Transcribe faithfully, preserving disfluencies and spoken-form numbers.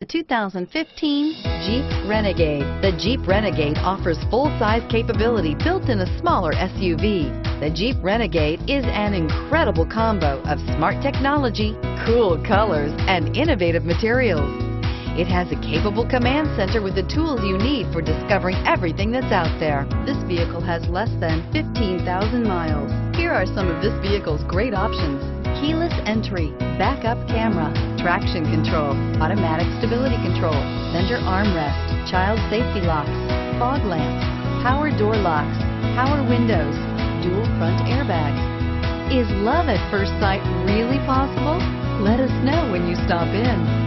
The two thousand fifteen Jeep Renegade. The Jeep Renegade offers full-size capability built in a smaller S U V. The Jeep Renegade is an incredible combo of smart technology, cool colors, and innovative materials. It has a capable command center with the tools you need for discovering everything that's out there. This vehicle has less than fifteen thousand miles. Here are some of this vehicle's great options: keyless entry, backup camera, traction control, automatic stability control, center armrest, child safety locks, fog lamps, power door locks, power windows, dual front airbags. Is love at first sight really possible? Let us know when you stop in.